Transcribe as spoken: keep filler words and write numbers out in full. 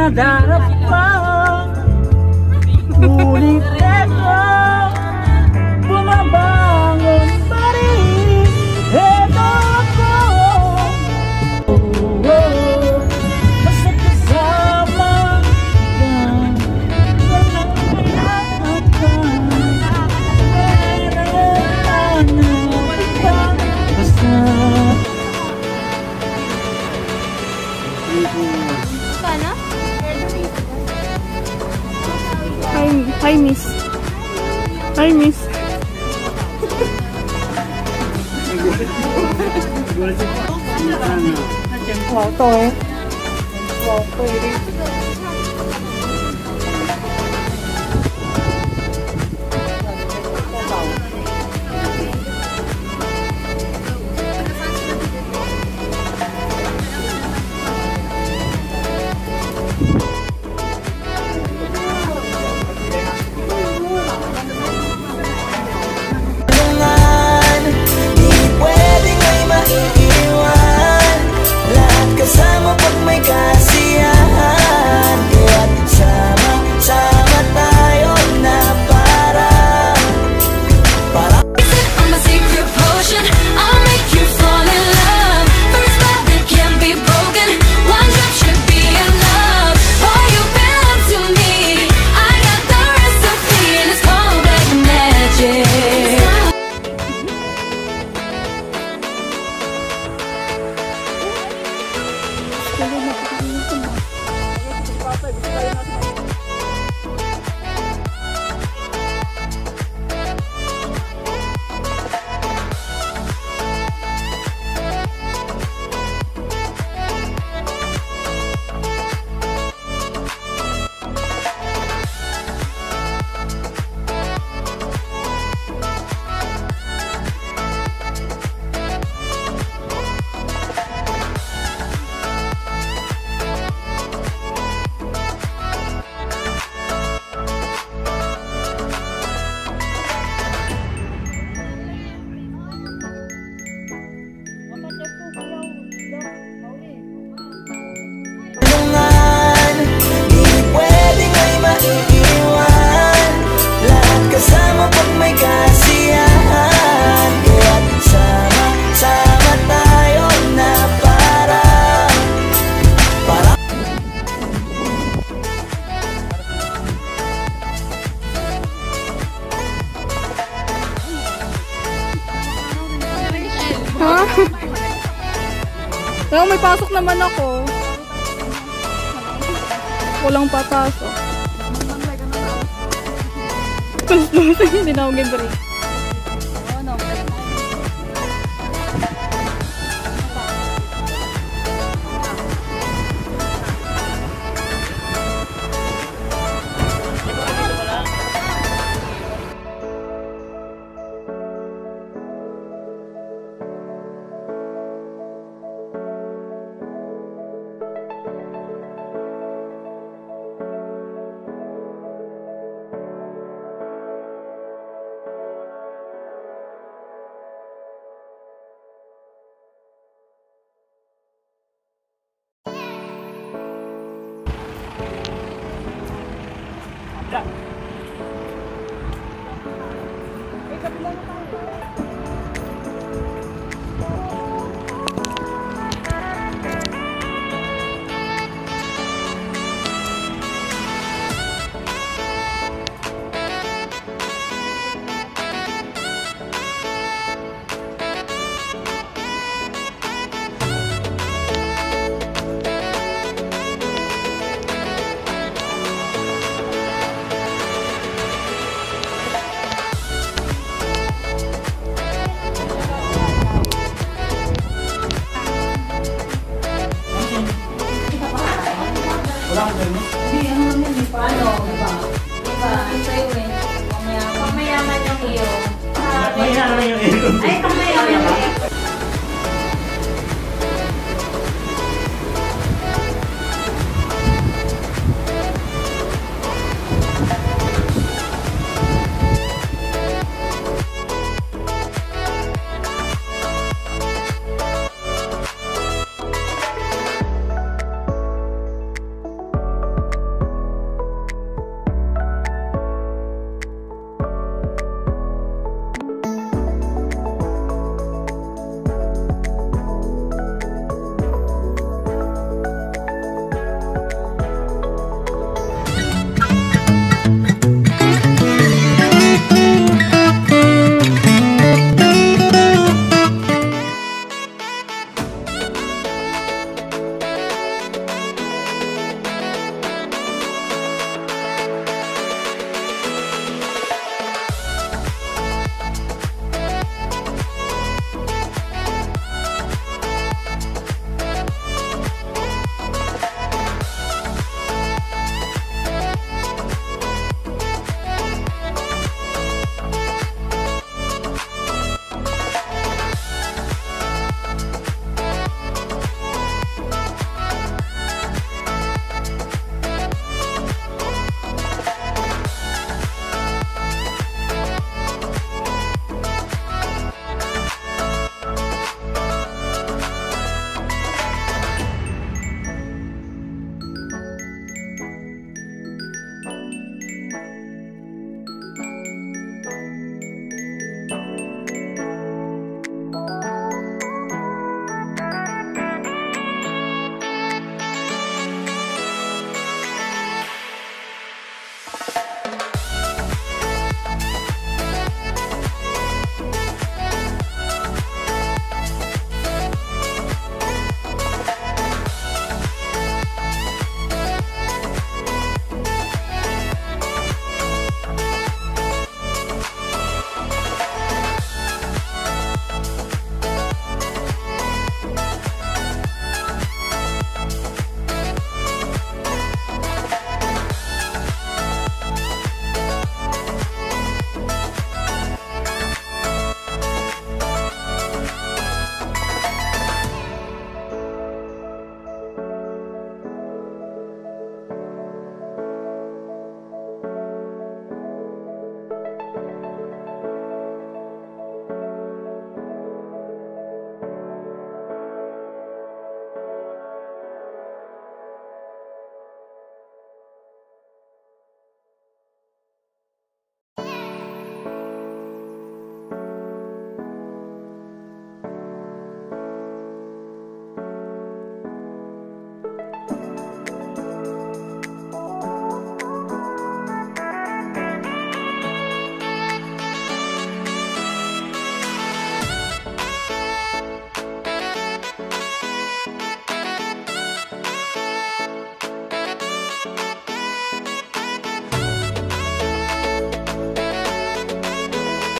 Nadarap pa, ulit ito, bumabangon pa rin. Eto ako, oh, oh, basta kasama ka, walang kailangan ka, meron ka, basta. Sana? Hi, hi miss. Hi miss. Wow, to eh. Wow, to eh. Kasama pag may kasiyahan, kaya't sama-sama tayo na para para I'm a secret potion, I'll make you fall in love. First love that can't be broken, one drop should be enough. Oh, you belong to me, I got the recipe and it's called black magic. Kasama pag may kasiyahan, kaya't sama-sama tayo na para para Ha? Kaya may pasok naman ako. Walang papasok. Hindi na ako gabri. Hindi, ano naman eh. Paano? Diba? Diba? Sa'yo eh. Pamayaman yung iyo. Mayaman yung iyo. Ay,